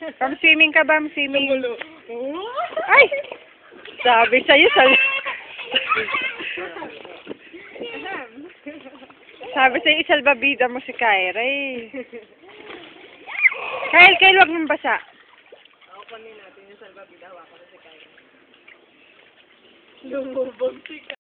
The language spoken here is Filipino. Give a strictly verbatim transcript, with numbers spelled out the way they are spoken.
Pam swimming ka ba? Pam swimming. Ay! Sabi sa'yo, sal... Sabi sa'yo, isalbabida mo si Kyra eh. Kyle, Kyle, wag mong basa. Ako panin natin yung salbabida. Hawakan ko si Kyra. Lumubog si Kyra.